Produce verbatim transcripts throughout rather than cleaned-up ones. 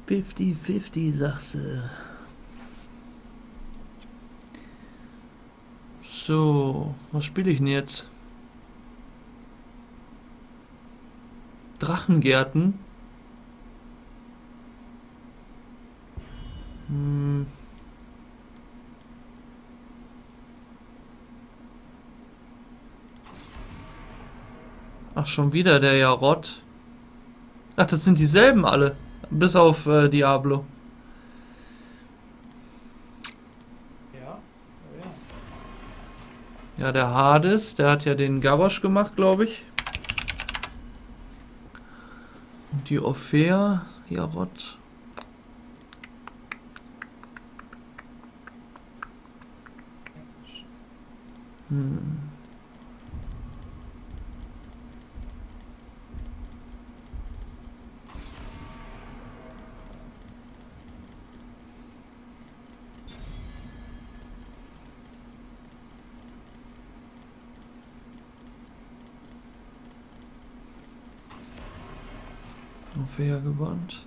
fünfzig fünfzig, sagst du. So, was spiele ich denn jetzt? Drachengärten? Hm. Ach, schon wieder der Jarod. Ach, das sind dieselben alle. Bis auf äh, Diablo. Ja, ja. Ja, der Hades, der hat ja den Garrosh gemacht, glaube ich. Und die Ophea, Jarod. Hm. Ophea gebannt.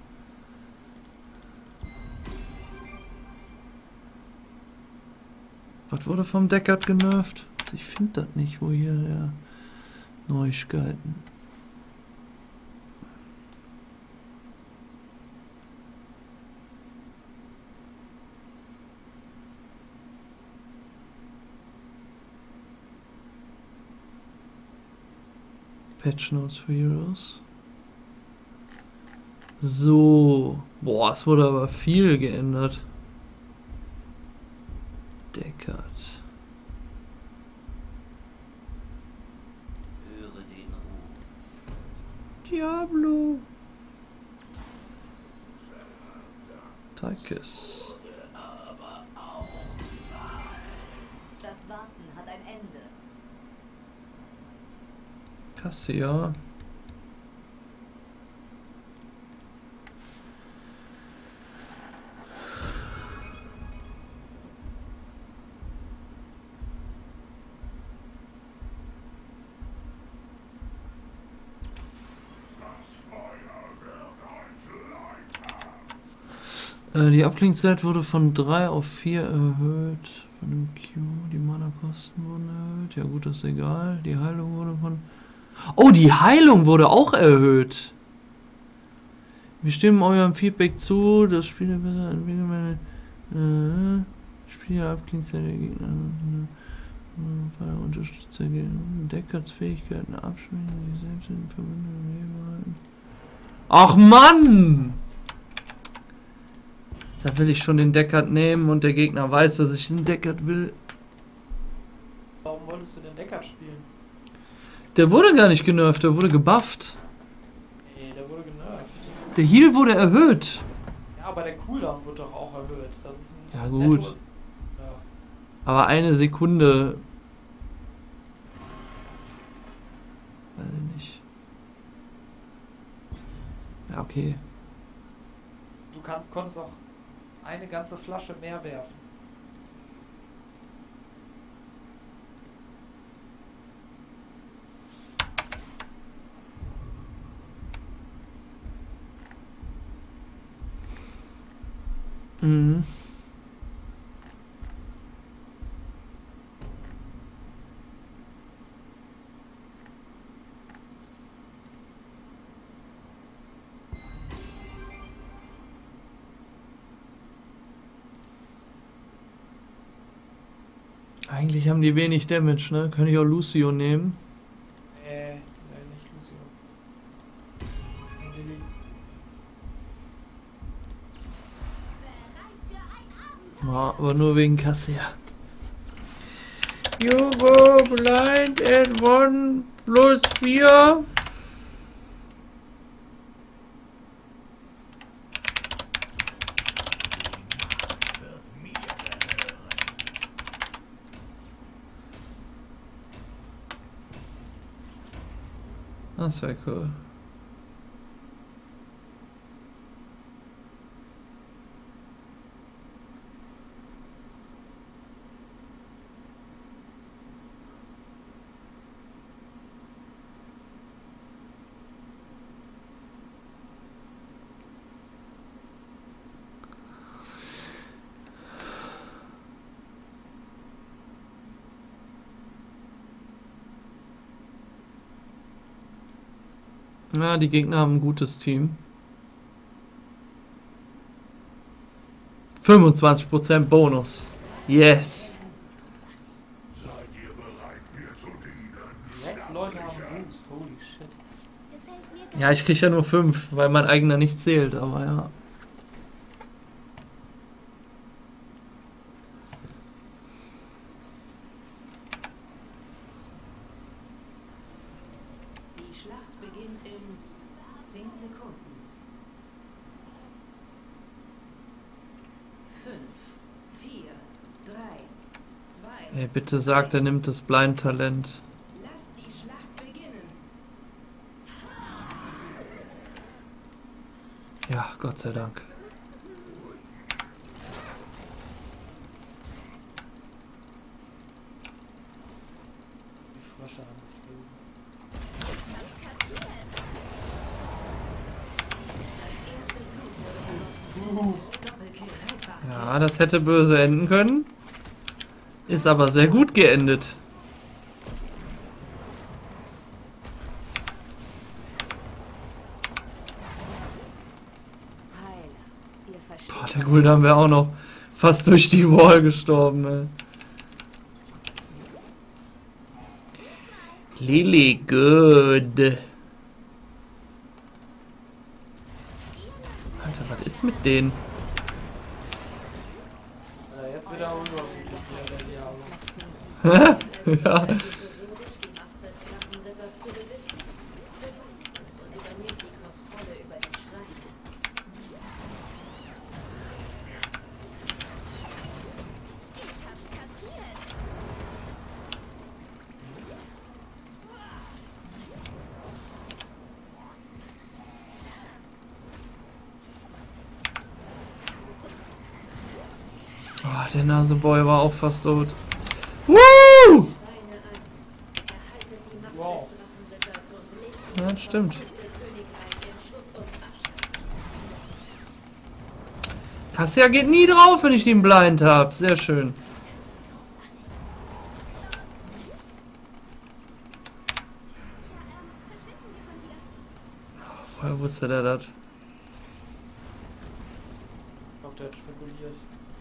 Was wurde vom Deckard genervt? Ich finde das nicht, wo hier der Neuigkeiten. Patch Notes for Heroes. So. Boah, es wurde aber viel geändert. Deckard. Höre den Ruf. Diablo. Tychus. Das Warten hat ein Ende. Cassia. Äh, die Abklingzeit wurde von drei auf vier erhöht. Von dem Q, die Mana-Kosten wurden erhöht. Ja gut, das ist egal. Die Heilung wurde von... Oh, die Heilung wurde auch erhöht. Wir stimmen eurem Feedback zu. Das Spiel besser entwickeln meine... Äh, Spielerabklingzeit der Gegner. Äh, Unterstützer gegen Deckards Fähigkeiten abschminken, die selbst in Verbindung Leben halten. Ach Mann! Da will ich schon den Deckard nehmen und der Gegner weiß, dass ich den Deckard will. Warum wolltest du den Deckard spielen? Der wurde gar nicht genervt, der wurde gebufft. Nee, der wurde genervt. Der Heal wurde erhöht. Ja, aber der Cooldown wurde doch auch erhöht. Das ist ein Ja gut. nettos- Ja. Aber eine Sekunde. Weiß ich nicht. Ja, okay. Du kannst, konntest auch eine ganze Flasche mehr werfen. Mhm. Eigentlich haben die wenig Damage, ne? Könnte ich auch Lucio nehmen. Nee, nee, nicht Lucio. Lili. Ja, aber nur wegen Cassia. You go blind at one plus vier. Das wäre cool. Ja, die Gegner haben ein gutes Team. fünfundzwanzig Prozent Bonus. Yes. Sechs Leute haben Boost, holy shit. Ja, ich krieg ja nur fünf, weil mein eigener nicht zählt, aber ja. Die Schlacht beginnt in zehn Sekunden. fünf, vier, drei, zwei. Ey, bitte sagt, er nimmt das Blind-Talent. Lass die Schlacht beginnen. Ja, Gott sei Dank. Die Frösche haben geflogen. Ja, das hätte böse enden können. Ist aber sehr gut geendet. Boah, der Gul'dan wäre auch noch fast durch die Wall gestorben, ey. Lily, good. Alter, was ist mit denen? Äh, jetzt wieder unübersichtlich hier, der Diablo. Ja. Oh, der Naseboy war auch fast tot. Woo! Wow. Ja, das stimmt. Cassia geht nie drauf, wenn ich den Blind habe. Sehr schön. Woher wusste der das? Ich glaube, der hat spekuliert.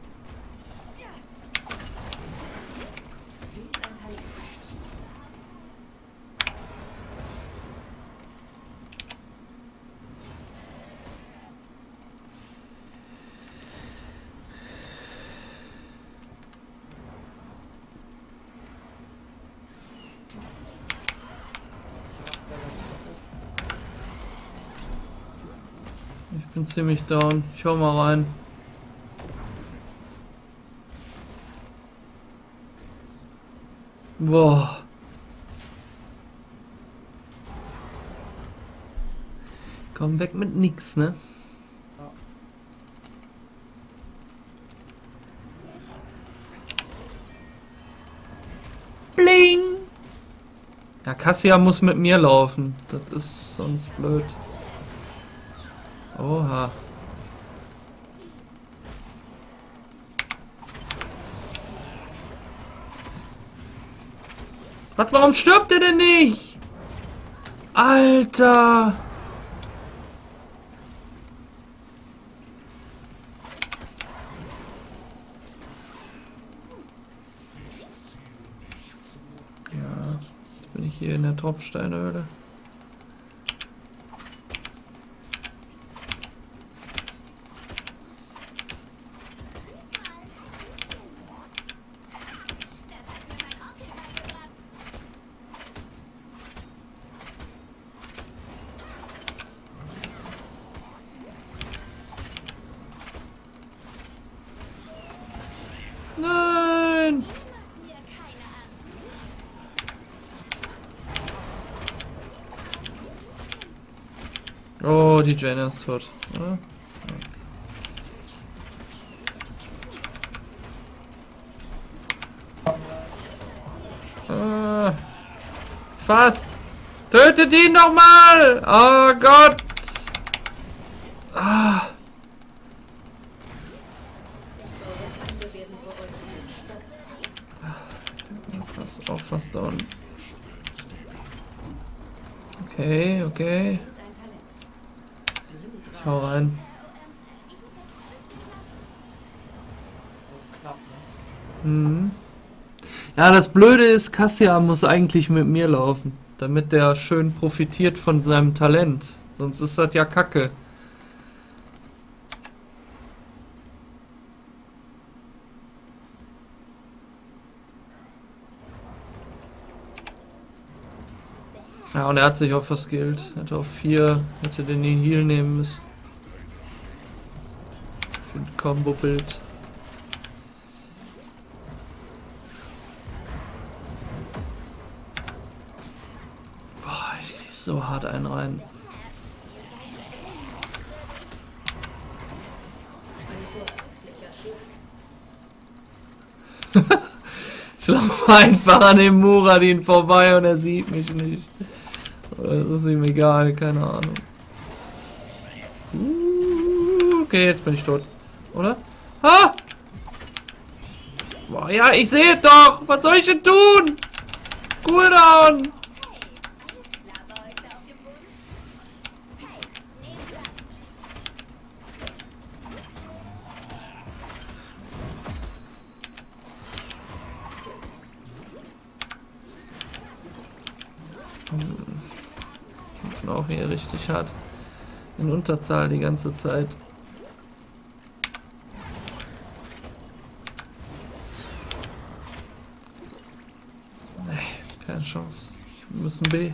Ich bin ziemlich down. Ich hau mal rein. Boah. Komm weg mit nix, ne? Ja. Bling! Ja, Cassia muss mit mir laufen. Das ist sonst blöd. Oha. Was, warum stirbt er denn nicht? Alter! Ja, jetzt bin ich hier in der Tropfsteinhöhle. Nein! Oh, die Jaina ist tot, oder? Ah, fast! Tötet ihn noch mal! Oh Gott! Ah! Fast auch fast down. Okay, okay. Ich hau rein. Also knapp, ne? Mhm. Ja, das Blöde ist, Cassia muss eigentlich mit mir laufen, damit der schön profitiert von seinem Talent. Sonst ist das ja Kacke. Ja, und er hat sich auch verskillt. Hätte auf vier, hätte den Heal nehmen müssen. Für ein Combo-Bild. Boah, ich krieg so hart einen rein. Ich laufe einfach an dem Muradin vorbei und er sieht mich nicht. Das ist ihm egal, keine Ahnung. Uh, okay, jetzt bin ich tot. Oder? Ha! Boah, ja, ich sehe es doch! Was soll ich denn tun? Cooldown! Kämpfen auch hier richtig hart. In Unterzahl die ganze Zeit. Nee, keine Chance. Wir müssen B.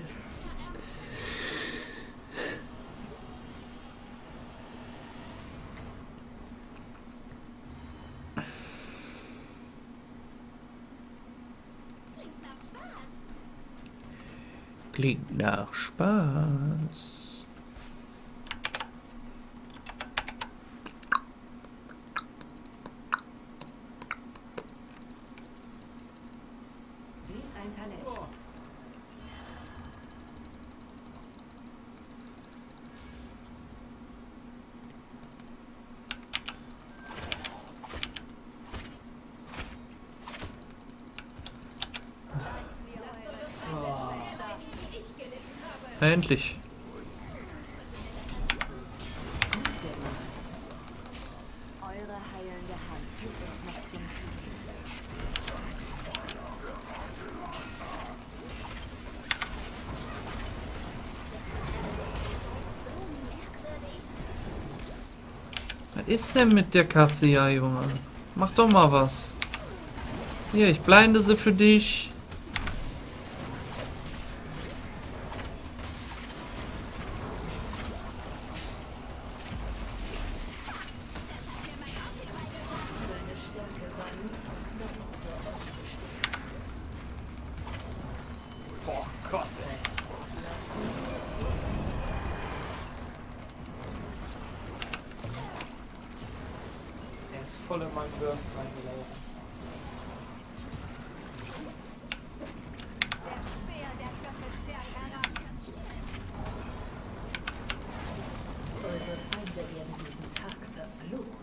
Klingt nach Spaß. Wählt ein Talent. Endlich. Eure heilende Hand führt uns noch zum Was ist denn mit der Cassia, Junge? Mach doch mal was. Hier, ich blinde sie für dich. Boah Gott, ey. Er ist voll in meinen Burst reingelaufen. Eure Feinde werden diesen Tag verfluchen.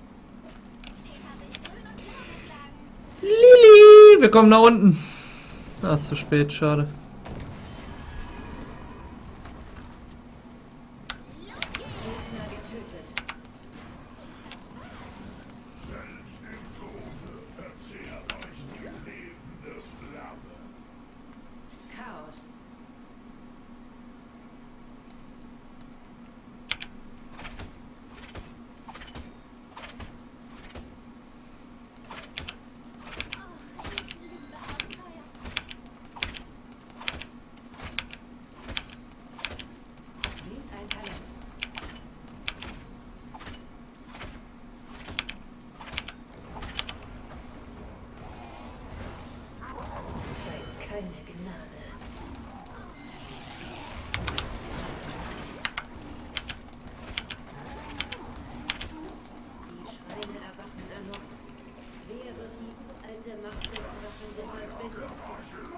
Lili, wir kommen nach unten. Ah, ist zu spät, schade. Gegner getötet. Chaos. Wählt ein Talent. Zeigt keine Gnade. Die Schreine erwachen erneut. Wer wird die uralte Macht des Drachenritters besitzen?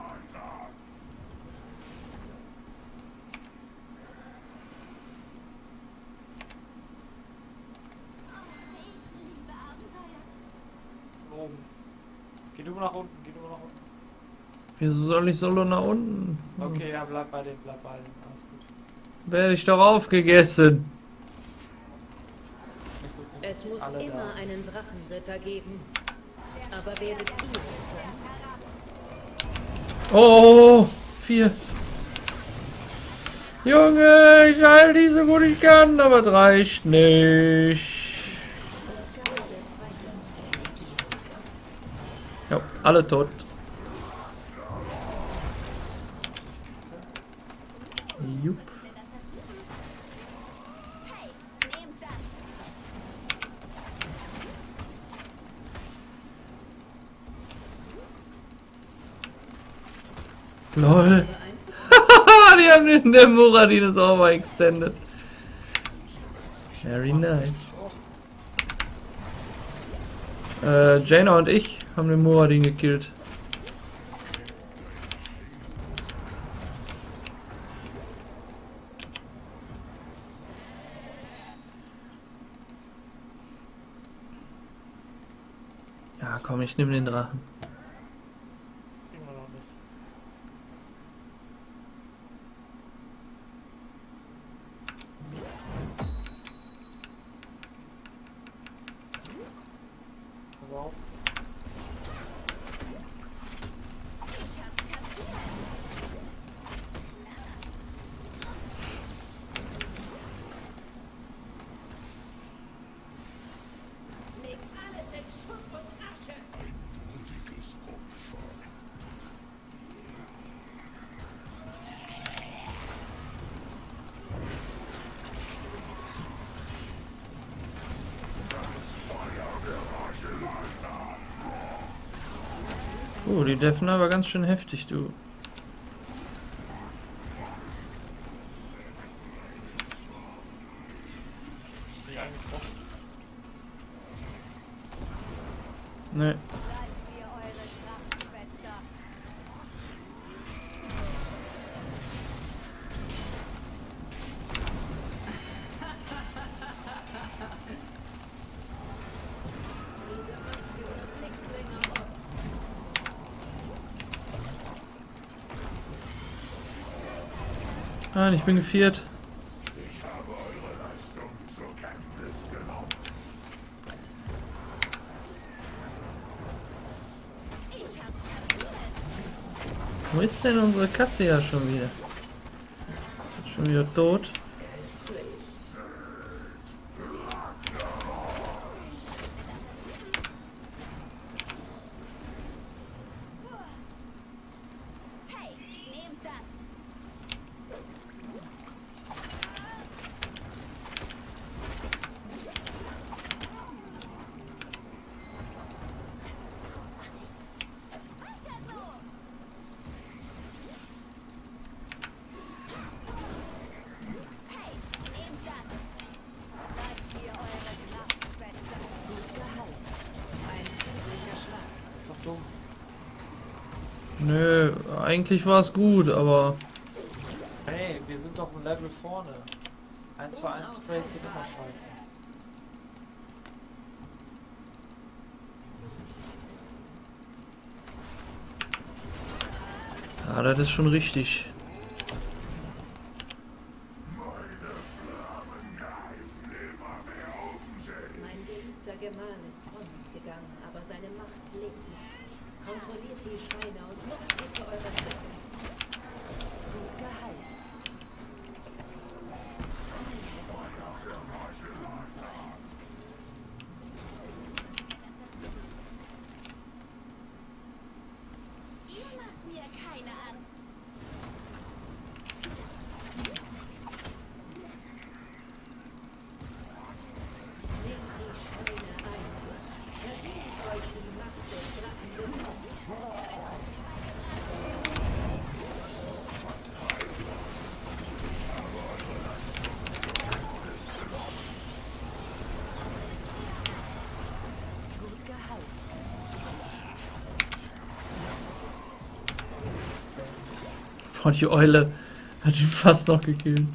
Oben. Geh du nach unten, geh du nach unten. Wieso soll ich solo nach unten? Okay, ja, bleib bei dem, bleib bei dem. Alles gut. Werde ich doch aufgegessen. Es muss Alle immer da. einen Drachenritter geben. Aber werdet ihr es sein? Oh, vier. Junge, ich halte die so gut ich kann, aber es reicht nicht. Ja, alle tot. Jupp. Lol. Die haben den, der Muradin ist auch mal extended. Very nice. Äh, Jaina und ich haben den Muradin gekillt. Ja, komm, ich nehme den Drachen. Kriegen wir noch nicht. Pass auf. Oh, die Defner war ganz schön heftig, du. Die angetroffen. Ne. Ah, ich bin geviert. Wo ist denn unsere Katze ja schon wieder? Schon wieder tot. Ist doch dumm. Nö, eigentlich war es gut, aber Hey, wir sind doch ein Level vorne. eins für eins Trades sind immer scheiße. ja, das ist schon richtig. Mein geliebter Gemahl ist von uns gegangen, aber seine Macht lebt noch. Kontrolliert die Schreine und nutzt sie für eure Zwecke. Gut geheilt. Ich hätte es auch anders tun sollen. Ihr macht mir keine Angst. Nehmt die Schreine ein. Verdient euch die Macht des Drachenritters. Gut geheilt. Boah, die Eule hat ihn fast noch gekillt.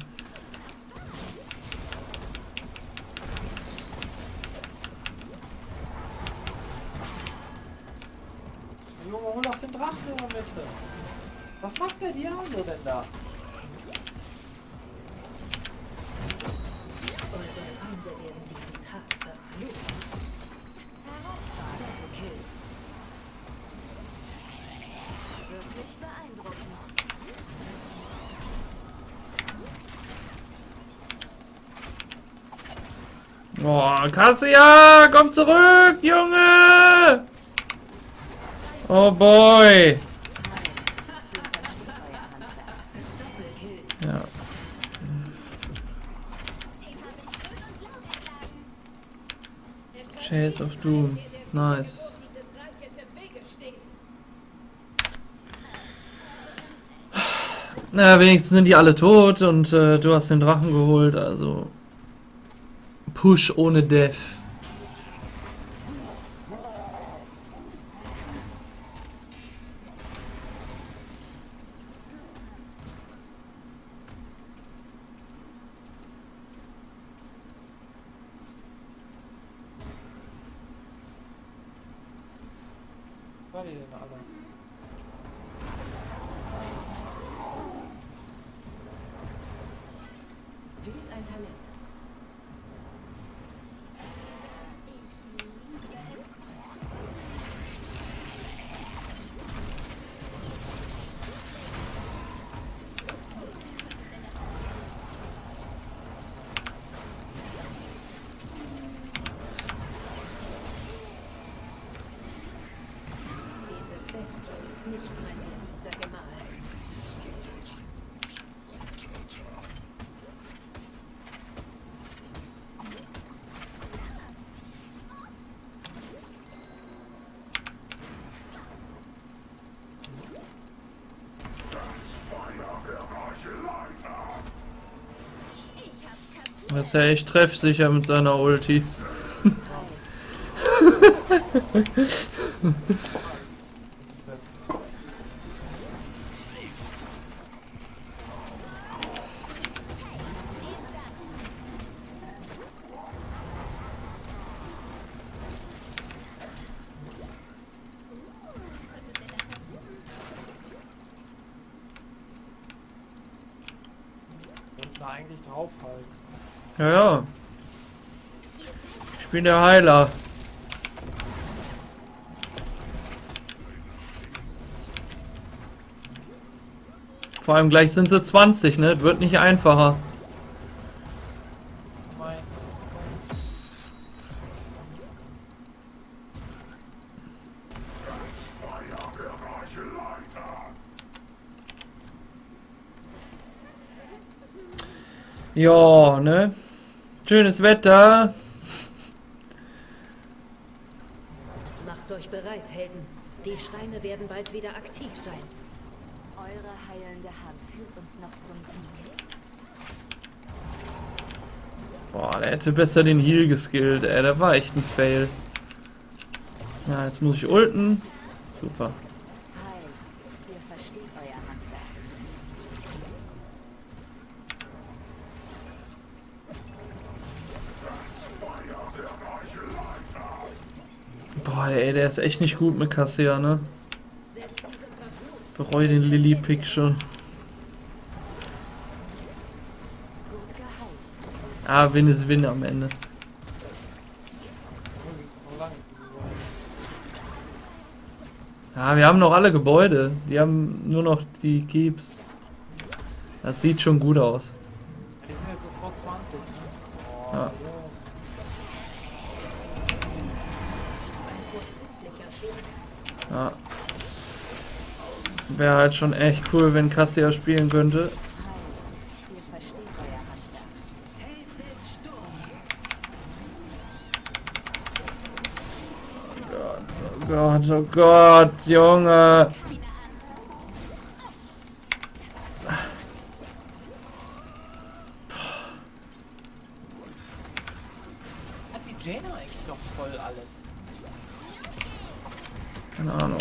Junge, hol doch den Drachen in der Mitte. Was macht der Diablo denn da? Eure Feinde werden diesen Tag verfluchen. Oh, Cassia, komm zurück, Junge! Oh boy! Ja. Chase of Doom. Nice. Na, wenigstens sind die alle tot und äh, du hast den Drachen geholt, also Push ohne Death. War die denn alle? Wie ist ein Talent? Diese Bestie ist nicht mein geliebter Gemahl. Das ist ja echt treffsicher mit seiner Ulti. Sollten da eigentlich draufhalten. Ja, ja. Ich bin der Heiler. Vor allem gleich sind sie zwanzig, ne? Das wird nicht einfacher. Mein Ja, ne? Schönes Wetter. Macht euch bereit, Helden. Die Schreine werden bald wieder aktiv sein. Eure heilende Hand führt uns noch zum Sieg. Boah, der hätte besser den Heal geskillt, ey. Der war echt ein Fail. Ja, jetzt muss ich ulten. Super. Heil, ihr versteht euer Handwerk. Boah, ey, der ist echt nicht gut mit Cassia, ne? Bereue den Lily-Pick schon. Ah, Win ist Win am Ende. das ist noch lang. Ja, wir haben noch alle Gebäude. Die haben nur noch die Keeps. Das sieht schon gut aus. Die sind jetzt sofort zwanzig, ne? Oh, Ja. jo. Ja. Wäre halt schon echt cool, wenn Cassia spielen könnte. Heil, ihr versteht euer Handwerk. Oh Gott, oh Gott, Junge. Hat die Jaina eigentlich noch voll alles? Keine Ahnung.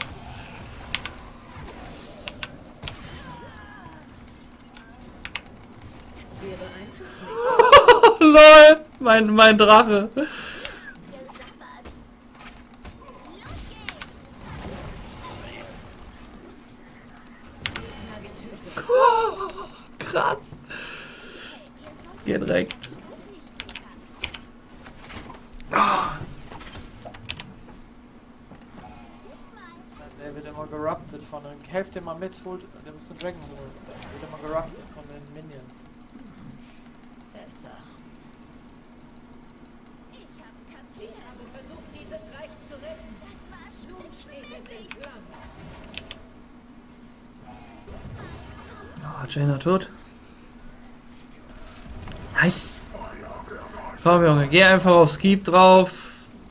Wäre ein Lol, mein, mein Drache. Krass. Direkt. Also er wird immer geruptet von den... Helft dem mal mit, holt... Der muss den Dragon holen. Er wird immer geruptet von den Minions. besser. Ah, Jaina tot. Nice. Komm, Junge, geh einfach aufs Keep drauf.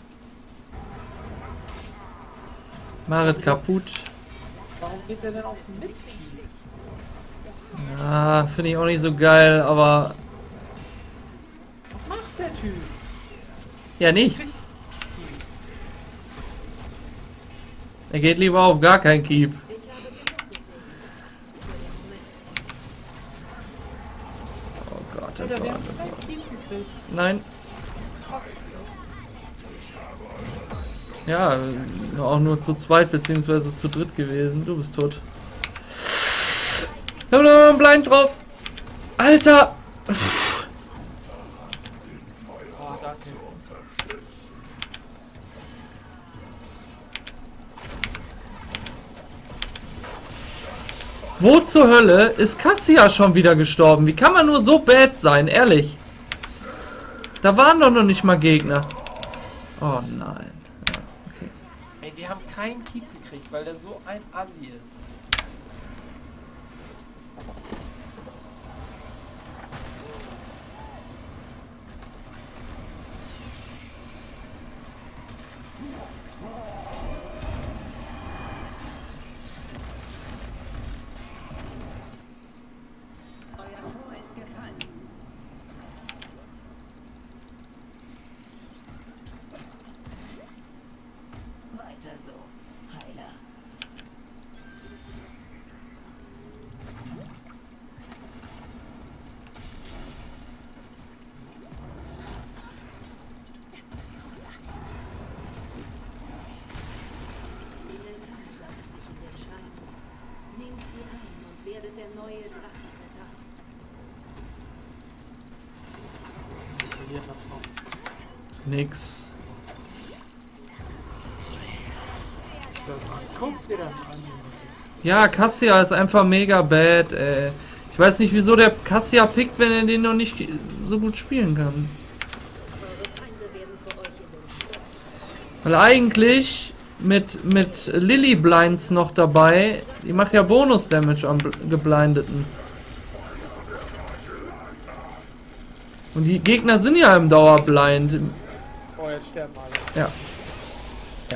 Marit kaputt. Warum geht der denn aufs Mid? Ah, finde ich auch nicht so geil, aber... Was macht der Typ? Ja, nichts. Er geht lieber auf gar kein Keep. Ich habe genug gesehen. Für den Moment. Oh Gott, oh Alter, Gott, wir haben oh keinen Gott. Team gekriegt. Nein. Krass ist das. Ja, auch nur zu zweit beziehungsweise zu dritt gewesen. Du bist tot. Ich hab noch einen Blind drauf. Alter. Pff. Oh, danke. Wo zur Hölle ist Cassia schon wieder gestorben? Wie kann man nur so bad sein, ehrlich? Da waren doch noch nicht mal Gegner. Oh nein. Ja, okay. Ey, wir haben keinen Keep gekriegt, weil der so ein Assi ist. Euer Tor ist gefallen. Weiter so, Heiler. Die Elementar sammelt sich in den Schreinen. Nehmt sie ein und werdet der neue Drachenritter. Verliert das noch. Nix. Das an. Guck dir das an. Ja, Cassia ist einfach mega bad, ey. Ich weiß nicht, wieso der Cassia pickt, wenn er den noch nicht so gut spielen kann. Eure Feinde werden vor euch in den Sturm. Weil eigentlich mit, mit Lily Blinds noch dabei, die macht ja Bonus-Damage am Bl- Geblindeten. Und die Gegner sind ja im Dauerblind. Oh, jetzt sterben alle. Ja. Ja.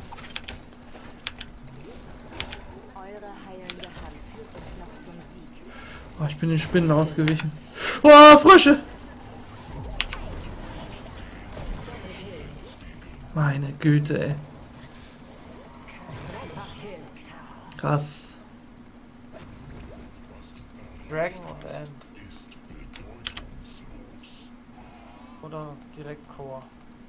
Eure heilende Hand führt uns noch zum Sieg. Oh, ich bin den Spinnen ausgewichen. Oh, Frösche! Meine Güte, ey. Krass. Dragon und End. Oder direkt Core.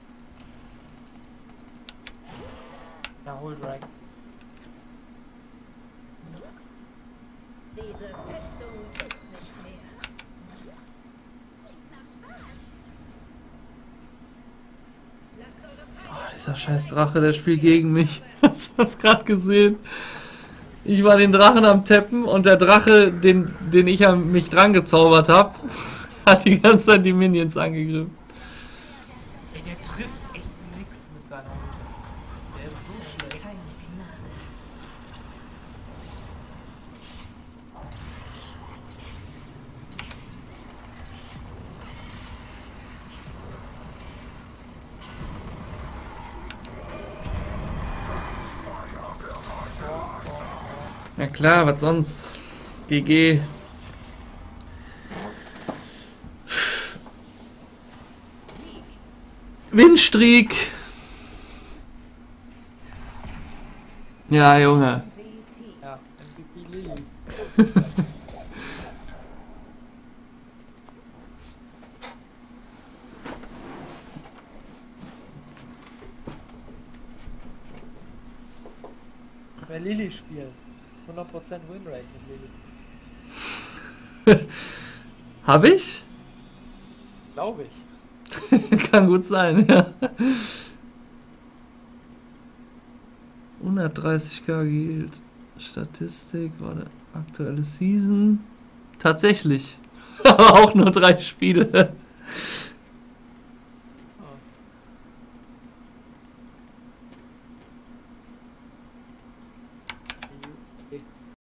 Ja, hol Dragon. Diese Festung ist nicht mehr. Lasst eure Feinde Oh, dieser scheiß Drache, der spielt gegen mich. Hast du das gerade gesehen? Ich war den Drachen am Tappen und der Drache, den, den ich an mich dran gezaubert habe, hat die ganze Zeit die Minions angegriffen. Ey, der trifft echt nix mit seiner Hut. Der ist so schlecht. Keine Gnade. Ja klar, was sonst? G G. Windstreak. Ja, Junge. Ja, M V P Lily. Wer Lily spielt. hundert Prozent Winrate mit Lily. Hab ich? Glaube ich. Kann gut sein, ja. hundertdreißig K gehielt. Statistik, warte, aktuelle Season. Tatsächlich. Aber auch nur drei Spiele.